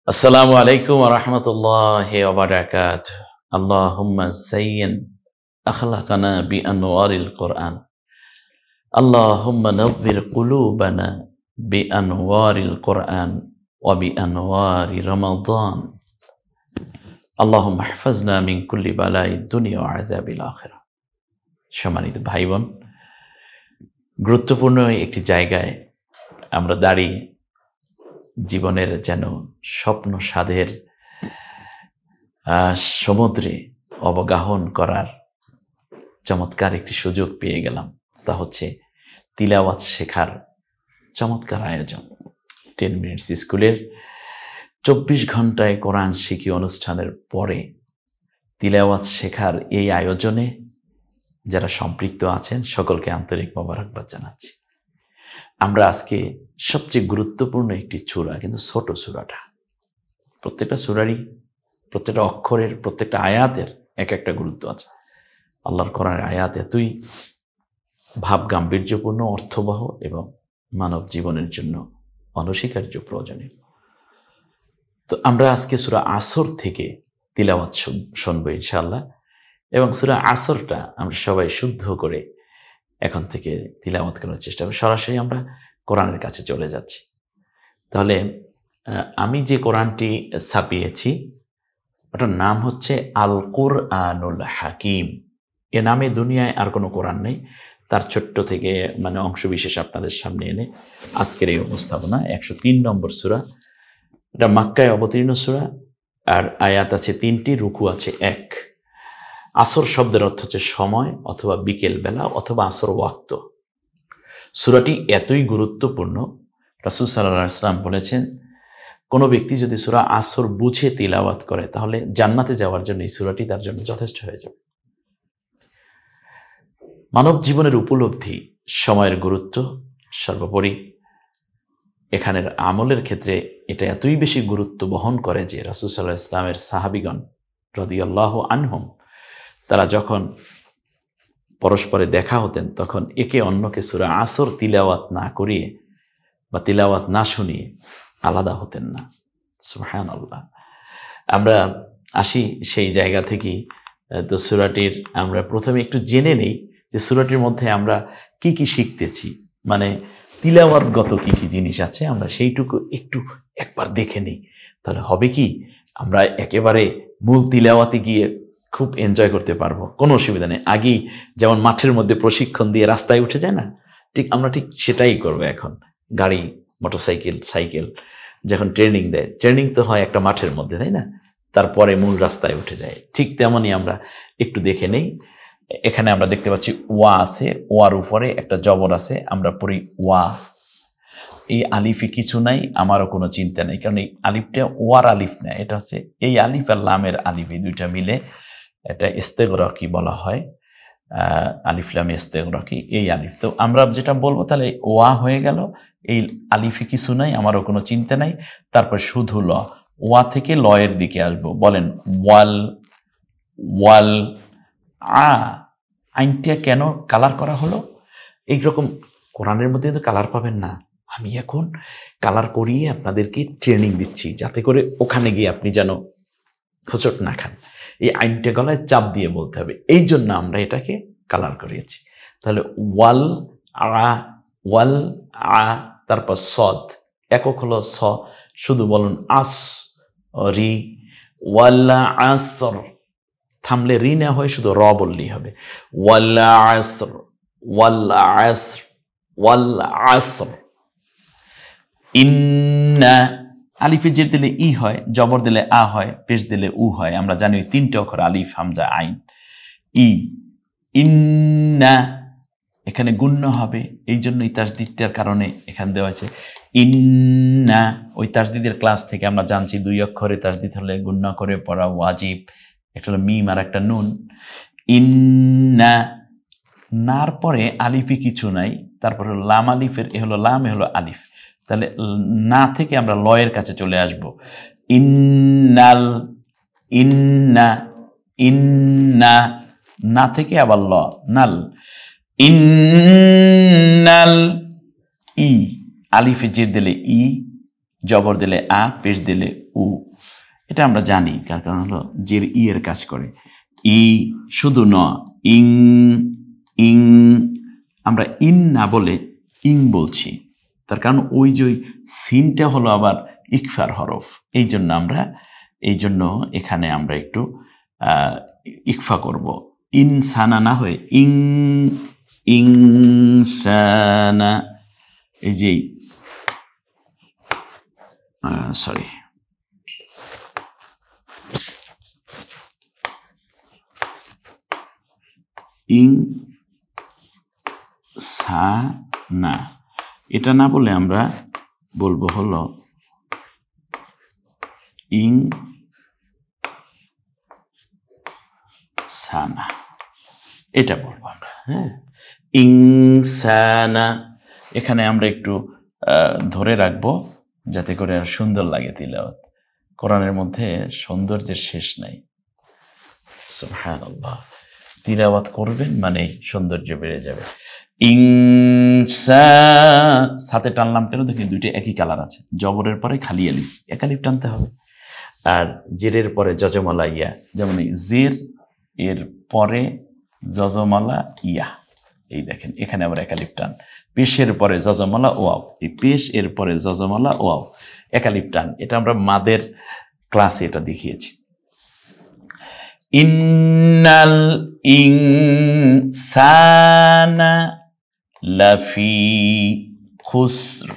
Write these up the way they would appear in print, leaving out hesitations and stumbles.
আসসালামু আলাইকুম ওয়া রাহমাতুল্লাহি ওয়া বারাকাতুহু। আল্লাহুম্মা যায়্যিন আখলাকানা বিআনওয়ারিল কুরআন। আল্লাহুম্মা নাవ్বির কুলুবানা বিআনওয়ারিল কুরআন ওয়া বিআনওয়ারি রমাদান। আল্লাহুম্মা ইহফাজনা মিন কুল্লি বালাইদ দুনিয়া ওয়া আযাবিল আখিরাহ। সম্মানিত ভাই বোন, গুরুত্বপূর্ণ একটি জায়গায় আমরা দাঁড়িয়ে জীবনের যেন স্বপ্ন সাধের সমুদ্রে অবগাহন করার চমৎকার একটি সুযোগ পেয়ে গেলাম। তা হচ্ছে তিলাওয়াত শেখার চমৎকার আয়োজন। 10 মিনিটস স্কুলের 24 ঘন্টায় কোরআন শিখি অনুষ্ঠানের পরে তিলাওয়াত শেখার এই আয়োজনে যারা সম্পৃক্ত আছেন সকলকে আন্তরিক মোবারকবাদ জানাচ্ছি। আমরা আজকে সবচেয়ে গুরুত্বপূর্ণ একটি সূরা, কিন্তু ছোট সূরাটা, প্রত্যেকটা সূরারই প্রত্যেকটা অক্ষরের প্রত্যেকটা আয়াতের এক একটা গুরুত্ব আছে। আল্লাহর কোরআনের আয়াত এতই ভাব গাম্ভীর্যপূর্ণ, অর্থবহ এবং মানব জীবনের জন্য অনস্বীকার্য প্রয়োজনীয়। তো আমরা আজকে সূরা আসর থেকে তিলাওয়াত শুনবো ইনশাআল্লাহ, এবং সূরা আসরটা আমরা সবাই শুদ্ধ করে এখন থেকে তিলাওয়াত করার চেষ্টা করব। সরাসরি আমরা কোরআনের কাছে চলে যাচ্ছি। তাহলে আমি যে কোরআনটি ছাপিয়েছি ওটার নাম হচ্ছে আল কুরআনুল হাকিম। এ নামে দুনিয়ায় আর কোনো কোরআন নেই। তার ছোট্ট থেকে অংশ বিশেষ আপনাদের সামনে এনে আজকের এই উপস্থাপনা। 103 নম্বর সূরা, এটা মক্কায় অবতীর্ণ সূরা, আর আয়াত আছে 3টি, রুকু আছে 1। আসর শব্দের অর্থ হচ্ছে সময় অথবা বিকেল বেলা অথবা আসর ওয়াক্ত। সূরাটি এতই গুরুত্বপূর্ণ, রাসূল সাল্লাল্লাহু আলাইহি ওয়াসাল্লাম বলেছেন, কোনো ব্যক্তি যদি সূরা আসর বুঝে তিলাওয়াত করে তাহলে জান্নাতে যাওয়ার জন্য এই সূরাটি তার জন্য যথেষ্ট হয়ে যাবে। মানব জীবনের উপলব্ধি, সময়ের গুরুত্ব সর্বোপরি এখানের আমলের ক্ষেত্রে এটা এতই বেশি গুরুত্ব বহন করে যে রাসূল সাল্লাল্লাহু আলাইহি ওয়াসাল্লামের সাহাবীগণ রাদিয়াল্লাহু আনহুম তারা যখন পরস্পরে দেখা হতেন তখন একে অন্যকে সূরা আসর তিলাওয়াত না করিয়ে বা তিলাওয়াত না শুনিয়ে আলাদা হতেন না। সুবহানাল্লাহ। আমরা আসি সেই জায়গা থেকেই। তো সূরাটির আমরা প্রথমে একটু জেনে নেই যে সূরাটির মধ্যে আমরা কি কি শিখতেছি, তিলাওয়াতগত কি কি জিনিস আছে, আমরা সেইটুকু একটু একবার দেখে নেই। তাহলে হবে কি, আমরা একেবারে মূল তিলাওয়াতে গিয়ে খুব এনজয় করতে পারবো, কোনো অসুবিধা নেই। আগেই যেমন মাঠের মধ্যে প্রশিক্ষণ দিয়ে রাস্তায় উঠে যায় না, আমরা ঠিক সেটাই করবো। এখন গাড়ি, মোটরসাইকেল, সাইকেল যখন ট্রেনিং দেয়, ট্রেনিং তো হয় একটা মাঠের মধ্যে, তাই না? তারপরে মূল রাস্তায় উঠে যায়। ঠিক তেমনই আমরা একটু দেখে নেই। এখানে আমরা দেখতে পাচ্ছি ওয়া আছে, ওয়ার উপরে একটা জবর আছে, আমরা পড়ি ওয়া। এই আলিফে কিছু নাই, আমারও কোনো চিন্তা নেই, কারণ এই আলিফটা ওয়ার আলিফ না, এটা হচ্ছে এই আলিফ আর লামের আলিফ, এই দুইটা মিলে এটা ইস্তেগরাকি বলা হয়। আলিফ লাম ইস্তেগরাকি, এই আলিফ। তো আমরা যেটা বলবো তাহলে ওয়া হয়ে গেল, এই আলিফে কিছু নাই, আমারও কোনো চিন্তা নাই, তারপর শুধু ল। ওয়া থেকে লয়ের দিকে আসবো, বলেন ওয়াল, ওয়াল আ। আইনটা কেন কালার করা হলো? এইরকম কোরআনের মধ্যে কিন্তু কালার পাবেন না। আমি এখন কালার করিয়ে আপনাদেরকে ট্রেনিং দিচ্ছি, যাতে করে ওখানে গিয়ে আপনি যেন হোঁচট না খান। এই আইনটা গলায় চাপ দিয়ে বলতে হবে, এই জন্য আমরা এটাকে কালার করিয়েছি। তাহলে ওয়াল আ, ওয়াল আ, তারপর সদ, একক হলো স, শুধু বলুন আস রি, ওয়াল্লা আসর, থামলে রি না হয় শুধু র বললেই হবে। ওয়াল্লা আসর, ওয়াল্লা আসর, ওয়াল্লা আসর। ইন্না, আলিফে জের দিলে ই হয়, জবর দিলে আ হয়, পেশ দিলে উ হয়। আমরা জানি ওই 3টে অক্ষর, আলিফ, হামজা, আইন, ই। ইন্না, এখানে গুণ্য হবে, এই জন্য এই তাসদিদটার কারণে এখানে দেওয়া আছে ইন্না। ওই তাসদিদের ক্লাস থেকে আমরা জানছি 2 অক্ষরে তাসদিদ হলে গুণ্য করে পড়া ওয়াজিব। একটা হলো মিম আর একটা নুন। ইন্না, নার পরে আলিফে কিছু নাই, তারপর হলো লাম আলিফের, এ হলো লাম, এ হলো আলিফ। তাহলে না থেকে আমরা লয়ের কাছে চলে আসব। ইন্নাল, ইন্না, ইন্না, না থেকে আবার ল, নাল, ইন্নাল, ই, আলিফে জের দিলে ই, জবর দিলে আ, পেশ দিলে উ, উ, এটা আমরা জানি, কার কারণ হলো জের ই এর কাজ করে। ই শুধু ন, ইং ইং, আমরা ইন না বলে ইং বলছি, তার কারণ ওই যে সিনটা হলো আবার ইকফার হরফ, এই জন্য এখানে আমরা একটু ইকফা করব, ইনসানা না হয়ে ইং ইনসানা। এই যে সরি, ইং সানা, এটা না বলে আমরা বলবো হলো ইং সানা, এটা বলবো আমরা। হ্যাঁ, ইনসানা এখানে আমরা একটু ধরে রাখবো যাতে করে আর সুন্দর লাগে তিলাওয়াত। কোরআনের মধ্যে সৌন্দর্যের শেষ নাই। সুবহানাল্লাহ, তিলাওয়াত করবেন মানে সৌন্দর্য বেড়ে যাবে। সাথে টানলাম কেন দেখি, দুইটা একই কালার আছে। জবরের পরে খালি আলিফ, এক আলিফ টানতে হবে। আর জেরের পরে জজমালা ইয়া, যেমন জের এর পরে জজমালা ইয়া, এই দেখেন এখানে আবার এক আলিফ টান। পেশের পরে জজমালা ওয়াও, এই পেশ এর পরে জজমালা ওয়াও, এক আলিফ টান। এটা আমরা মাদের ক্লাসে এটা দেখিয়েছি। ইন্নাল ইনসানা লাফি খুসর,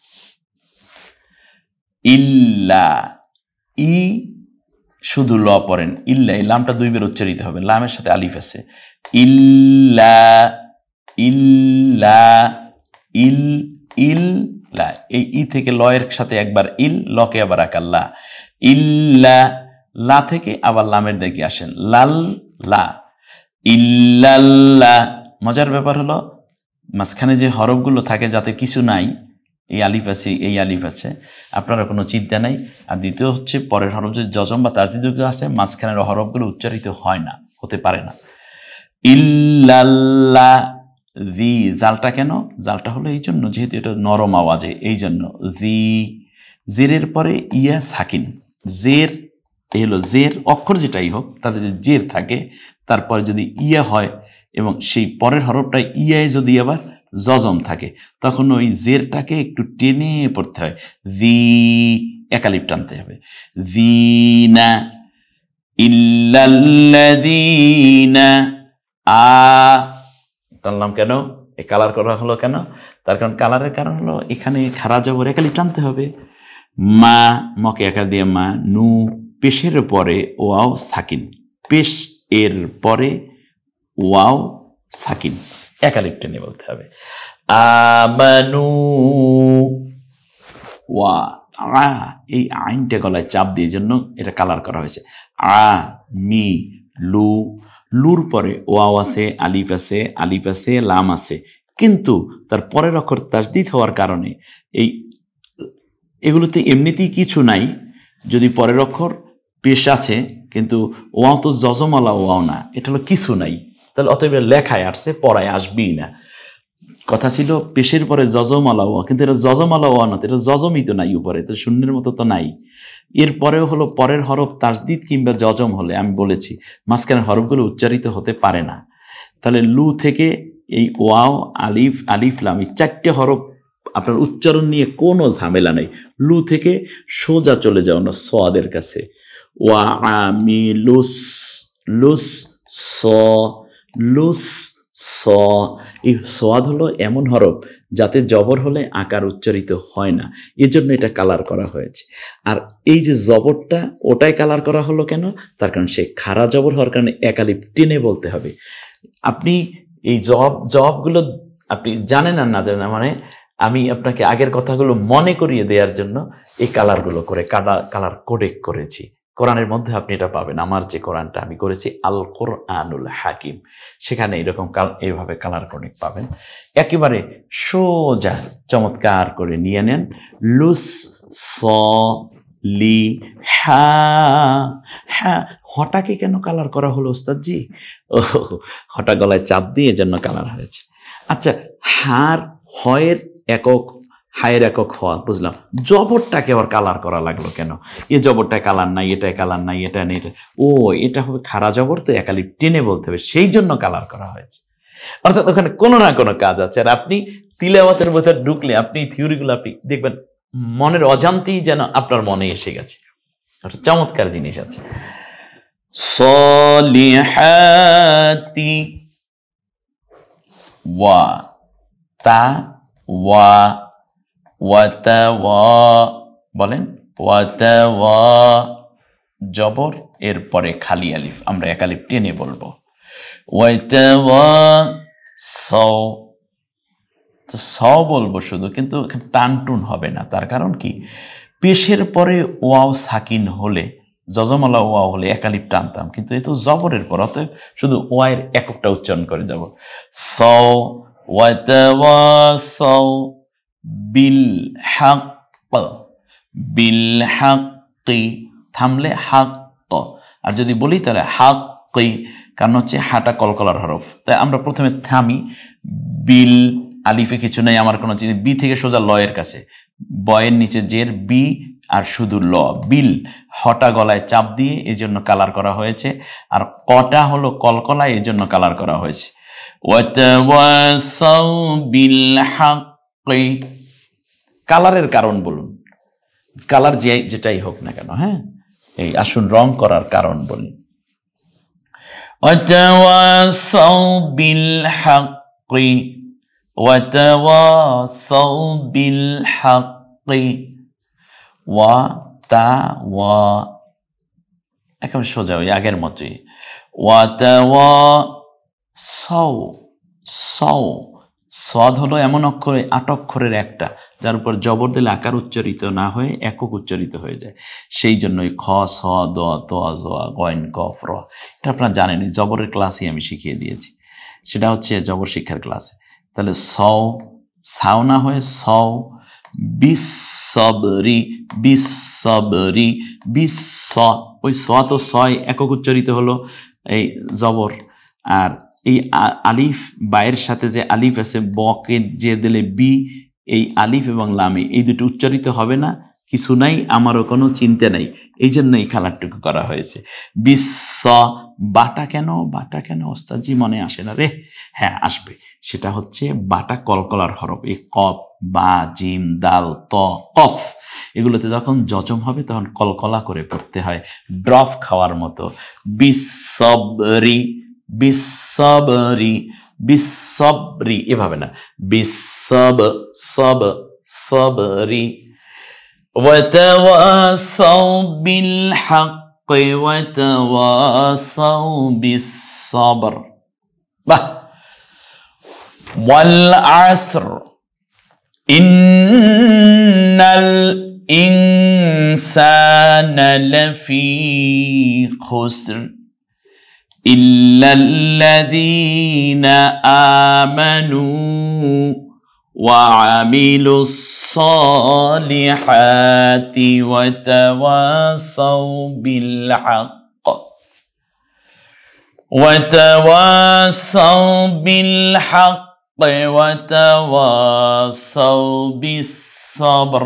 ইল্লা, ই শুধু ল পড়েন, ইল্লা, এই লামটা দুইবার উচ্চারিত হবে, লামের সাথে আলিফ আছে। ইল্লা ইল্লা ইল ইল্লা, এই ই থেকে লয়ের সাথে একবার ইল, লকে আবার আকাল্লা, ইল্লা, লা থেকে আবার লামের দিকে আসেন, লাল লা, ইল্লাল্লাহ। মজার ব্যাপার হলো মাঝখানে যে হরফগুলো থাকে যাতে কিছু নাই, এই আলিফ আছে, এই আলিফ আছে, আপনারা কোনো চিন্তা নাই। আর দ্বিতীয় হচ্ছে পরের হরফ যে জজম বা তারদীদ আছে, মাঝখানের হরফগুলো উচ্চারিত হয় না, হতে পারে না। ইল্লাল্লাহ, দি, জালটা কেন? জালটা হলো এই জন্য যেহেতু এটা নরম আওয়াজে, এই জন্য দি। জেরের পরে ইয়া সাকিন, জের এই হলো জের অক্ষর যেটাই হোক, তাতে যদি জের থাকে তারপরে যদি ইয়া হয় এবং সেই পরের হরফটা ইয়ায় যদি আবার জজম থাকে, তখন ওই জেরটাকে একটু টেনে পড়তে হয়, দি, একালিপ টানতে হবে। দিনা ইল্লাল্লাযীনা, টানলাম কেন? এই কালার করা হলো কেন? তার কারণ কালারের কারণ হলো এখানে খারা জবর একালিপ টানতে হবে। মা, মকে একা দিয়ে মা, নু, পেশের পরে ওয়াও সাকিন, পেশ এর পরে ওয়াও সাকিন, একালিপ টেনে বলতে হবে। আমানু, ওয়া, আ, এই আইনটা গলায় চাপ দিয়ে জন্য এটা কালার করা হয়েছে। আ, মি, লু, লুর পরে ওয়াও আছে, আলিফ আছে, আলিফ আছে, লাম আছে, কিন্তু তার পরের অক্ষর তাসদীদ হওয়ার কারণে এগুলোতে এমনিতেই কিছু নাই। যদি পরের অক্ষর পেশ আছে কিন্তু ওয়াও তো জজমালা ওয়াও না, এটা হলো কিছু নাই, তাহলে অতএব লেখায় আসছে, পড়ায় আসবেই না। কথা ছিল পেশের পরে জজমালা ওয়া, কিন্তু এটা জজমালা ওয়া না, এটা জজমই তো নাই উপরে, তো শূন্যের মতো তো নাই। এরপরেও হলো পরের হরফ তাসদীদ কিংবা জজম হলে আমি বলেছি মাঝখানের হরফগুলো উচ্চারিত হতে পারে না। তাহলে লু থেকে এই ওয়াও, আলিফ, আলিফ লাম, এই চারটে হরফ আপনার উচ্চারণ নিয়ে কোনো ঝামেলা নেই। লু থেকে সোজা চলে যাও না সোয়াদের কাছে, ওয়া আমি লুস, লুস স, লুস স। এই সোয়াদ হলো এমন হরফ যাতে জবর হলে আকার উচ্চারিত হয় না, এজন্য এটা কালার করা হয়েছে। আর এই যে জবরটা ওটাই কালার করা হলো কেন? তার কারণ সে খাড়া জবর হওয়ার কারণে একালিপ টেনে বলতে হবে। আপনি এই জবাবগুলো আপনি জানেন আর না জানেন, মানে আমি আপনাকে আগের কথাগুলো মনে করিয়ে দেওয়ার জন্য এই কালারগুলো করে কালার কোডেক করেছি। কোরআনের মধ্যে আপনি এটা পাবেন, আমার যে কোরআনটা আমি করেছি আল কোরআনুল হাকিম, সেখানে এরকম এইভাবে কালার কোডেক পাবেন। একেবারে সোজা চমৎকার করে নিয়ে নেন। লুস স লি হা, হ্যাঁ, হটাকে কেন কালার করা হলো ওস্তাদজি? ও, হটা গলায় চাপ দিয়ে জন্য কালার হয়েছে। আচ্ছা, হার হয়ের একক হায়ের একক হওয়া বুঝলাম, জবরটাকে আবার কালার করা লাগলো কেন? এ জবরটায় কালার নাই, এটায় কালার নাই, এটা নেই, ও এটা হবে খাড়া জবর, তো একালিপ টেনে বলতে হবে, সেই জন্য কালার করা হয়েছে। অর্থাৎ ওখানে কোনো না কোনো কাজ আছে। আর আপনি তিলাওয়াতের ভেতর ঢুকলে আপনি থিওরিগুলো আপনি দেখবেন মনের অজান্তেই যেন আপনার মনে এসে গেছে। একটা চমৎকার জিনিস আছে, সলিহাতি ওয়া তা ওয়া ওয়াতাওয়া, বলেন ওয়াতাওয়া, জবর এরপরে খালি আলিফ, আমরা এক আলিফ টেনে বলবো, ওয়াতাওয়া সাও, তো স বলবো শুধু, কিন্তু টানটুন হবে না। তার কারণ কি, পেশের পরে ওয়াও সাকিন হলে, যজমালা ওয়াও হলে একালিপ টানতাম, কিন্তু এ তো জবরের পর, অতএব শুধু ওয়াইয়ের এককটা উচ্চারণ করে যাব। সাও ওয়াতাওয়াসাও বিল হাক, বিল হাক্কি, থামলে হাক, আর যদি বলি তাহলে হাক্কি, কারণ হচ্ছে হাটা কলকলার হরফ, তাই আমরা প্রথমে থামি, বিল, আলিফে কিছু নেই আমার কোনো চিন্তা, বি থেকে সোজা লয়ের কাছে, বয়ের নিচে জের বি আর শুধু ল, বিল, হটা গলায় চাপ দিয়ে এই জন্য কালার করা হয়েছে, আর কটা হলো কলকলায় এই জন্য কালার করা হয়েছে। ওয়াতাওয়াসাউ বিল হাক্কি, কালারের কারণ বলুন, কালার যেটাই হোক না কেন, হ্যাঁ, এই আসুন রং করার কারণ বলি। ওয়াতাওয়াসাউ বিল হাক্কি, ওয়াতাওয়াসাউ বিল হাক্কি, ওয়া তা ওয়া, একেবারে সোজা ওই আগের মতোই, ওয়াতাওয়াসাউ, সাউ, সদ হলো এমন অক্ষরে, 8 অক্ষরের একটা, যার উপর জবর দিলে আকার উচ্চারিত না হয়ে একক উচ্চারিত হয়ে যায়, সেই জন্যই খ, স, দ, ত, জ, গইন, কফ, র। এটা আপনারা জানেন, জবরের ক্লাসে আমি শিখিয়ে দিয়েছি, সেটা হচ্ছে জবর শিক্ষার ক্লাসে। তাহলে সও, সাও না হয়ে সও, বিসবরি, বিসবরি, বিস, ওই স তো ছয় একক উচ্চারিত হলো এই জবর, আর এই আলিফ বায়ের সাথে যে আলিফ আছে, বকে যে দিলে বি, এই আলিফ এবং লামে এই দুটো উচ্চারিত হবে না, কিছু নাই, আমারও কোনো চিন্তা নাই, এই জন্য এই খেলাটুকু করা হয়েছে। বিস, বাটা কেন, বাটা কেন ওস্তাদজি মনে আসে না রে? হ্যাঁ আসবে, সেটা হচ্ছে বাটা কলকলার হরফ, এই কফ, বা, জিম, দাল, ত, কফ, এগুলোতে যখন জজম হবে তখন কলকলা করে পড়তে হয়, ড্রপ খাওয়ার মতো। বিসবরি, বিসবরি, বিসবরি, এভাবে না, বিসব, সব, সবরি। ওয়াতাওয়াসাউ বিল হাক্কি ওয়াতাওয়াসাউ বিসসবর, বাহ। ওয়াল আসর, ইন্নাল ইনসানা লাফি খুসর ইল্লাল্লাযীনা আমানু ওয়া আমিলুস সালিহাতি ওয়া তাওয়াসাউ বিল হক ওয়া তাওয়াসাউ বিল হক ওয়া তাওয়াসাউ বিস সাবর।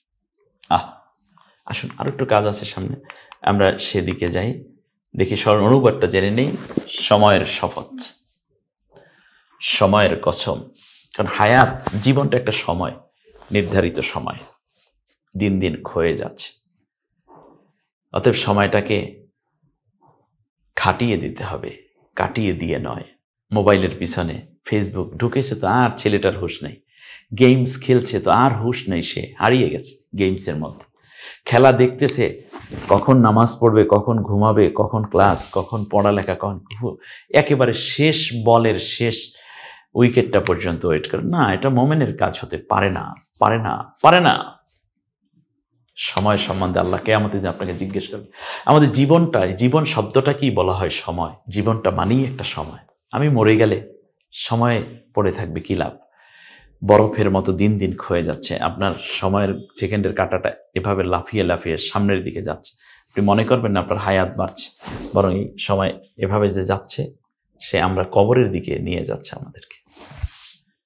আসুন আরো একটু কাজ আছে সামনে, আমরা সেদিকে যাই, দেখি স্মরণ অনুবাদটা জেনে নেই। সময়ের শপথ, সময়ের কসম, কারণ হায়াত, জীবনটা একটা সময়, নির্ধারিত সময়, দিন দিন ক্ষয়ে যাচ্ছে, অতএব সময়টাকে খাটিয়ে দিতে হবে, কাটিয়ে দিয়ে নয়। মোবাইলের পিছনে ফেসবুক ঢুকেছে তো আর ছেলেটার হুঁশ নেই, গেমস খেলছে তো আর হুঁশ নেই, সে হারিয়ে গেছে গেমসের মধ্যে। খেলা দেখতেছে, কখন নামাজ পড়বে, কখন ঘুমাবে, কখন ক্লাস, কখন পড়ালেখা, কখন একেবারে শেষ বলের শেষ উইকেটটা পর্যন্ত ওয়েট করে। না, এটা মোমেনের কাজ হতে পারে না, পারে না, পারে না। সময় সম্বন্ধে আল্লাহ কিয়ামতের দিন আপনাকে জিজ্ঞেস করবে। আমাদের জীবনটায়, জীবন শব্দটা কি বলা হয়? সময়। জীবনটা মানেই একটা সময়। আমি মরে গেলে সময় পড়ে থাকবে, কি লাভ? বরফের মতো দিন দিন ক্ষয়ে যাচ্ছে, আপনার সময়ের সেকেন্ডের কাঁটাটা এভাবে লাফিয়ে লাফিয়ে সামনের দিকে যাচ্ছে। আপনি মনে করবেন না আপনার হায়াত বাড়ছে, বরং এই সময় এভাবে যে যাচ্ছে, সে আমরা কবরের দিকে নিয়ে যাচ্ছে আমাদেরকে।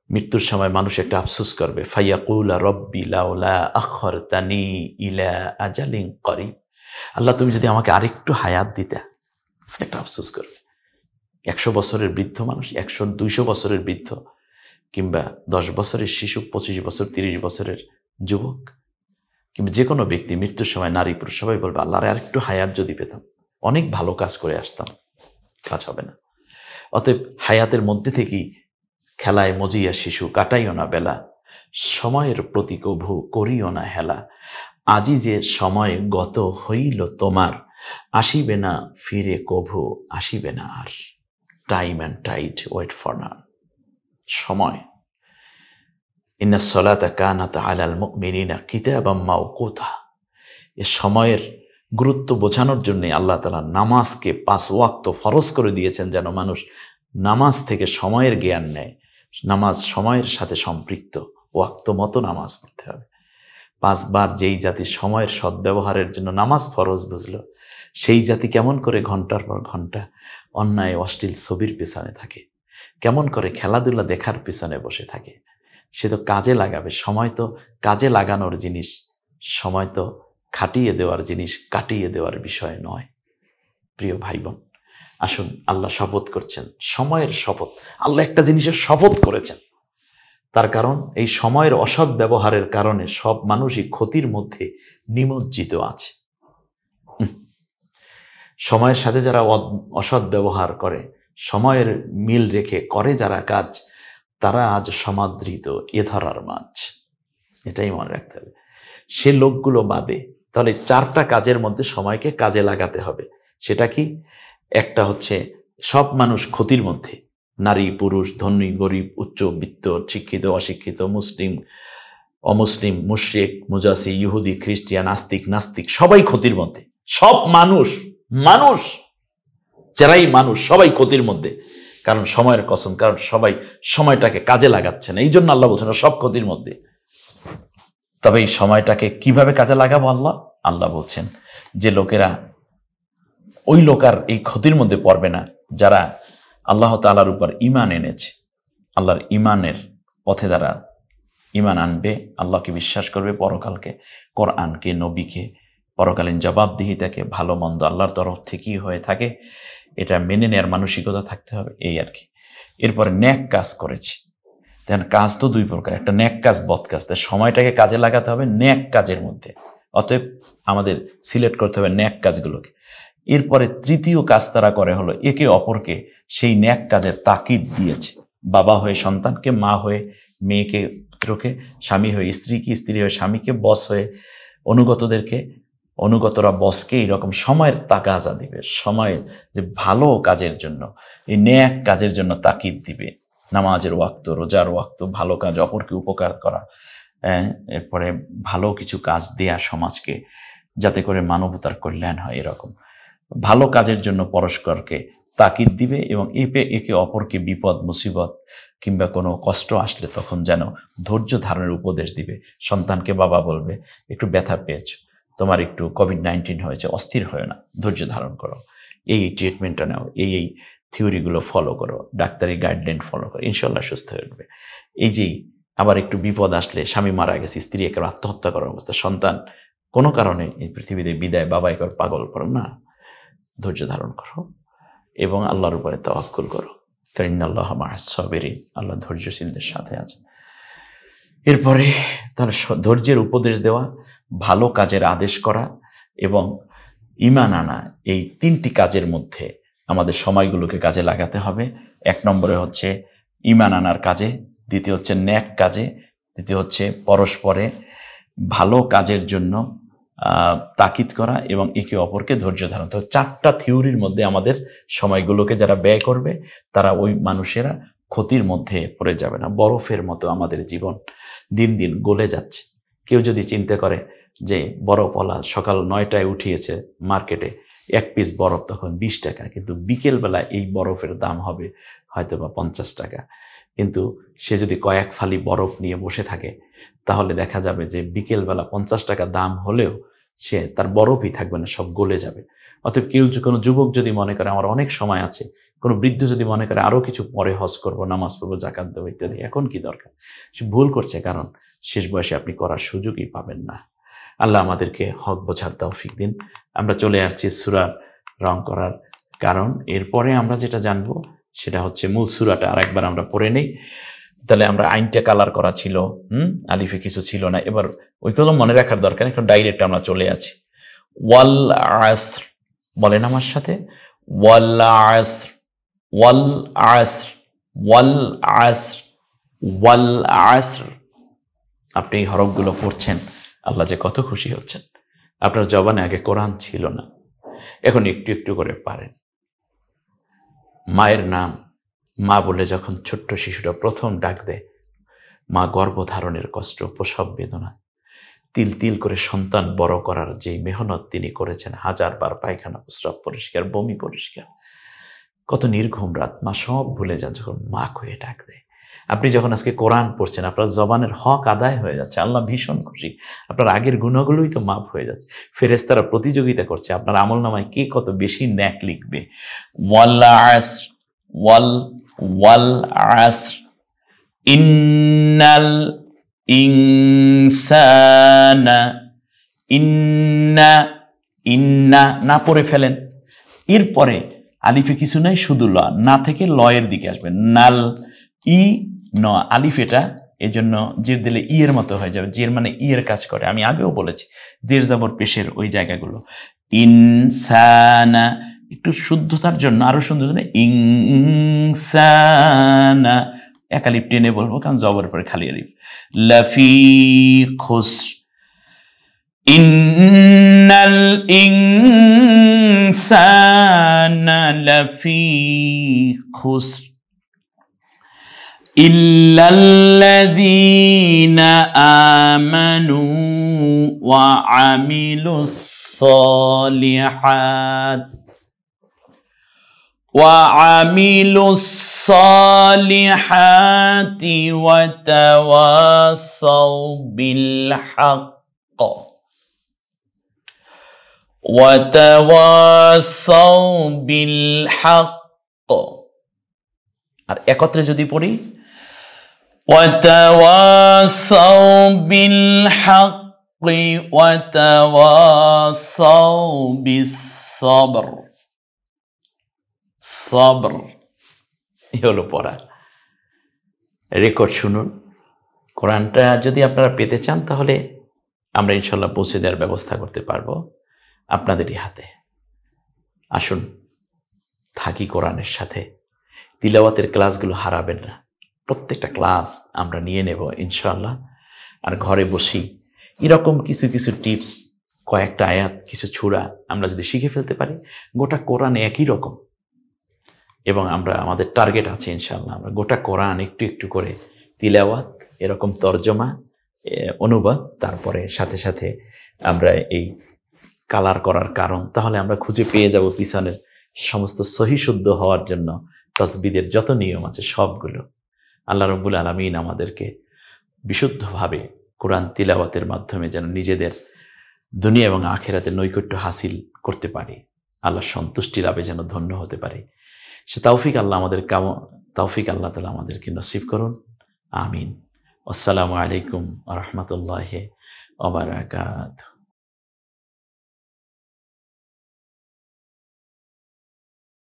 মৃত্যুর সময় মানুষ একটা আফসোস করবে, ফাইয়াকুলা রব্বি লাউলা আখরতানি ইলা আজালিন করিব, আল্লাহ তুমি যদি আমাকে আরেকটু হায়াত দিতা, একটা আফসোস করবে। 100 বছরের বৃদ্ধ মানুষ, 100-200 বছরের বৃদ্ধ, কিংবা 10 বছরের শিশু, 25 বছর, 30 বছরের যুবক, কিংবা যে কোনো ব্যক্তি মৃত্যুর সময়, নারী পুরুষ সবাই বলবে আল্লাহরে আরেকটু হায়াত যদি পেতাম, অনেক ভালো কাজ করে আসতাম। কাজ হবে না। অতএব হায়াতের মধ্যে থেকেই খেলায় মজিয়া শিশু, কাটাইও না বেলা, সময়ের প্রতি কভু করিও না হেলা, আজি যে সময় গত হইল তোমার, আসিবে না ফিরে কভু, আসিবে না আর। Time and tide wait for না। সময়, ইন্না সলাতা কানাত আলাল মুমিনিনা কিতাবাম মাওকুতা, এ সময়ের গুরুত্ব বোঝানোর জন্য আল্লাহ তাআলা নামাজকে 5 ওয়াক্ত ফরজ করে দিয়েছেন, যেন মানুষ নামাজ থেকে সময়ের জ্ঞান নেয়। নামাজ সময়ের সাথে সম্পৃক্ত, ওয়াক্ত মতো নামাজ পড়তে হবে। 5 বার যেই জাতি সময়ের সদ্ব্যবহারের জন্য নামাজ ফরজ বুঝলো, সেই জাতি কেমন করে ঘন্টার পর ঘন্টা অন্যায় অশ্লীল ছবির পেছনে থাকে, কেমন করে খেলাধুলা দেখার পেছনে বসে থাকে। সে তো কাজে লাগাবে, সময় তো কাজে লাগানোর জিনিস, সময় তো খাটিয়ে দেওয়ার জিনিস, কাটিয়ে দেওয়ার বিষয় নয়। প্রিয় ভাই বোন, আসুন, আল্লাহ শপথ করছেন, সময়ের শপথ। আল্লাহ একটা জিনিসের শপথ করেছেন, তার কারণ এই সময়ের অসৎ ব্যবহারের কারণে সব মানুষই ক্ষতির মধ্যে নিমজ্জিত আছে। সময়ের সাথে যারা অসৎ ব্যবহার করে, সময়ের মিল রেখে করে যারা কাজ, তারা আজ সমাদৃত এ ধরার মাছ। এটাই মনে রাখতে হবে। সে লোকগুলো বাদে, তাহলে 4টা কাজের মধ্যে সময়কে কাজে লাগাতে হবে। সেটা কি? একটা হচ্ছে সব মানুষ ক্ষতির মধ্যে, নারী পুরুষ, ধনী গরিব, উচ্চবিত্ত, শিক্ষিত অশিক্ষিত, মুসলিম অমুসলিম, মুশরিক মুজাসি, ইহুদি খ্রিস্টিয়ান, আস্তিক নাস্তিক, সবাই ক্ষতির মধ্যে। সব মানুষ, মানুষ যারাই মানুষ সবাই ক্ষতির মধ্যে। কারণ সময়ের কসম, কারণ সবাই সময়টাকে কাজে লাগাচ্ছে না। এই জন্য আল্লাহ বলছেন সব ক্ষতির মধ্যে। তবে এই সময়টাকে কিভাবে কাজে লাগাবো? আল্লাহ বলছেন যে লোকেরা, ওই লোক আর এই ক্ষতির মধ্যে পড়বে না যারা আল্লাহ তাআলার উপর ঈমান এনেছে, আল্লাহর ঈমানের পথে দ্বারা ঈমান আনবে, আল্লাহকে বিশ্বাস করবে, পরকালকে, কোরআনকে, নবীকে, পরকালীন জবাবদিহিতাকে, ভালো মন্দ আল্লাহর তরফ থেকেই হয়ে থাকে, এটা মেনে নেওয়ার মানসিকতা থাকতে হবে, এই আর কি। এরপরে ন্যাক কাজ করেছি। দেখেন, কাজ তো 2 প্রকার, একটা ন্যাক কাজ, বদ কাজ। তাই সময়টাকে কাজে লাগাতে হবে ন্যাক কাজের মধ্যে। অতএব আমাদের সিলেক্ট করতে হবে ন্যাক কাজগুলোকে। এরপরে 3য় কাজ তারা করে হলো একে অপরকে সেই ন্যাক কাজের তাকিদ দিয়েছে। বাবা হয়ে সন্তানকে, মা হয়ে মেয়েকে, পুত্রকে, স্বামী হয়ে স্ত্রীকে, স্ত্রী হয়ে স্বামীকে, বস হয়ে অনুগতদেরকে, অনুগতরা বসকে এইরকম সময়ের তাগাজা দিবে। সময় যে ভালো কাজের জন্য, এই ন্যাক কাজের জন্য তাকিদ দিবে। নামাজের ওয়াক্ত, রোজার ওয়াক্ত, ভালো কাজ, অপরকে উপকার করা, এরপরে ভালো কিছু কাজ দেয়া সমাজকে, যাতে করে মানবতার কল্যাণ হয়। এরকম ভালো কাজের জন্য পরস্পরকে তাকিদ দিবে এবং একে অপরকে বিপদ মুসিবত কিংবা কোনো কষ্ট আসলে তখন যেন ধৈর্য ধারণের উপদেশ দিবে। সন্তানকে বাবা বলবে, একটু ব্যথা পেয়েছ, তোমার একটু কোভিড-19 হয়েছে, অস্থির হয়ে না, ধৈর্য ধারণ করো, এই ট্রিটমেন্টটা নাও, এই থিওরিগুলো ফলো করো, ডাক্তারি গাইডলাইন ফলো করো, ইনশাল্লাহ সুস্থ হয়ে উঠবে। এই যেই আবার একটু বিপদ আসলে, স্বামী মারা গেছে, স্ত্রী একেবারে আত্মহত্যা করার অবস্থা, সন্তান কোনো কারণে এই পৃথিবীতে বিদায়, বাবা একবার পাগল করো না, ধৈর্য ধারণ করো এবং আল্লাহর উপরে তাওয়াক্কুল করো, কারণ ইন্নাল্লাহা মা'আস সাবিরিন, আল্লাহ ধৈর্যশীলদের সাথে আছে। এরপরে তাহলে ধৈর্যের উপদেশ দেওয়া, ভালো কাজের আদেশ করা এবং ঈমান আনা, এই 3টি কাজের মধ্যে আমাদের সময়গুলোকে কাজে লাগাতে হবে। 1 নম্বরে হচ্ছে ঈমান আনার কাজে, দ্বিতীয় হচ্ছে ন্যাক কাজে, তৃতীয় হচ্ছে পরস্পরে ভালো কাজের জন্য তাকিদ করা এবং একে অপরকে ধৈর্য ধারণ। তো 4টা থিওরির মধ্যে আমাদের সময়গুলোকে যারা ব্যয় করবে, তারা ওই মানুষেরা ক্ষতির মধ্যে পড়ে যাবে না। বরফের মতো আমাদের জীবন দিন দিন গলে যাচ্ছে। কেউ যদি চিন্তা করে যে বরফওয়ালা সকাল 9টায় উঠিয়েছে মার্কেটে, 1 পিস বরফ তখন 20 টাকা, কিন্তু বিকেলবেলা এই বরফের দাম হবে হয়তো বা 50 টাকা। কিন্তু সে যদি কয়েক ফালি বরফ নিয়ে বসে থাকে, তাহলে দেখা যাবে যে বিকেলবেলা 50 টাকা দাম হলেও সে তার বরফই থাকবে না, সব গলে যাবে। অতএব কেউ কোনো যুবক যদি মনে করে আমার অনেক সময় আছে, কোনো বৃদ্ধ যদি মনে করে আরও কিছু পরে হজ করবো, নামাজ পড়বো, জাকাত দেবো ইত্যাদি, এখন কি দরকার? সে ভুল করছে, কারণ শেষ বয়সে আপনি করার সুযোগই পাবেন না। আল্লাহ আমাদেরকে হক বোঝার তৌফিক দিন। আমরা চলে আসছি সূরার রং করার কারণ। এরপরে আমরা যেটা জানবো সেটা হচ্ছে মূল সূরাটা আরেকবার আমরা পড়ে নেই। তাহলে আমরা আইনটা কালার করা ছিল, আলিফে কিছু ছিল না, এবার ওইগুলো মনে রাখার দরকার। এখন ডাইরেক্ট আমরা চলে আছি। ওয়াল আসর, বলেন আমার সাথে, ওয়াল আসর, ওয়াল আসর, ওয়াল আসর, ওয়াল আসর। আপনি এই হরফগুলো পড়ছেন, আল্লাহ যে কত খুশি হচ্ছেন। আপনার জবানে আগে কোরআন ছিল না, এখন একটু একটু করে পারেন। মায়ের নাম, মা বলে যখন ছোট্ট শিশুটা প্রথম ডাক দেয়, মা গর্ভধারণের কষ্ট, প্রসব বেদনা, তিল তিল করে সন্তান বড় করার যে মেহনত তিনি করেছেন, 1000 বার পায়খানা প্রস্রাব পরিষ্কার, বমি পরিষ্কার, কত নির্ঘুম রাত, মা সব ভুলে যান যখন মা কয়ে ডাক দেয়। আপনি যখন আজকে কোরআন পড়ছেন, আপনার জবানের হক আদায় হয়ে যাচ্ছে, আল্লাহ ভীষণ খুশি। আপনার আগের গুণাগুলোই তো মাফ হয়ে যাচ্ছে। ফেরেশতারা প্রতিযোগিতা করছে আপনার আমলনামায় কে কত বেশি ন্যাক লিখবে। ওয়াল আসর, ওয়াল ওয়াল আসর, ইন্নাল ইনসানা, ইন্না, ইন্না না পড়ে ফেলেন। এরপরে আলিফে কিছু নাই, শুধু ল, না থেকে লয়ের দিকে আসবে। নাল, ই ন, আলিফ এটা, এই জন্য জের দিলে ই এর মতো হয়ে যাবে। জের মানে ই এর কাজ করে, আমি আগেও বলেছি, জের জবর পেশের ওই জায়গাগুলো। ইনসানা, একটু শুদ্ধতার জন্য, আরো সুন্দর জন্য ইনসানা, এক আলিফ টেনে বলবো, কারণ জবরের পরে খালি আলিফ। লাফি খুসর, ইন্নাল ইনসানা লাফি খুসর, ইল্লাল্লাযীনা আমানু ওয়া আমিলুস সালিহাত, وعملوا الصالحات وتواصوا بالحق وتواصوا بالحق। আর একত্রে যদি পড়ি, وتواصوا بالحق وتواصوا بالصبر। সবর, এই হলো পড়া। রেকর্ড শুনুন। কোরআনটা যদি আপনারা পেতে চান, তাহলে আমরা ইনশাল্লাহ পৌঁছে দেওয়ার ব্যবস্থা করতে পারবো আপনাদেরই হাতে। আসুন থাকি কোরআনের সাথে, তিলাওয়াতের ক্লাসগুলো হারাবেন না। প্রত্যেকটা ক্লাস আমরা নিয়ে নেব ইনশাল্লাহ। আর ঘরে বসি এরকম কিছু কিছু টিপস, কয়েকটা আয়াত, কিছু ছুরা আমরা যদি শিখে ফেলতে পারি, গোটা কোরআন একই রকম। এবং আমরা, আমাদের টার্গেট আছে ইনশাআল্লাহ, আমরা গোটা কোরআন একটু একটু করে তিলাওয়াত, এরকম তরজমা, অনুবাদ, তারপরে সাথে সাথে আমরা এই কালার করার কারণ, তাহলে আমরা খুঁজে পেয়ে যাব পিছনের সমস্ত সহি শুদ্ধ হওয়ার জন্য তাসবিদের যত নিয়ম আছে সবগুলো। আল্লাহ রাব্বুল আলামিন আমাদেরকে বিশুদ্ধভাবে কোরআন তিলাওয়াতের মাধ্যমে যেন নিজেদের দুনিয়া এবং আখিরাতের নৈকট্য হাসিল করতে পারি, আল্লাহর সন্তুষ্টি লাভে যেন ধন্য হতে পারি, সে তৌফিক আল্লাহ তাআলা আমাদেরকে নসিব করুন। আমিন। আসসালামু আলাইকুম ওয়া রাহমাতুল্লাহি ওয়া বারাকাতুহু।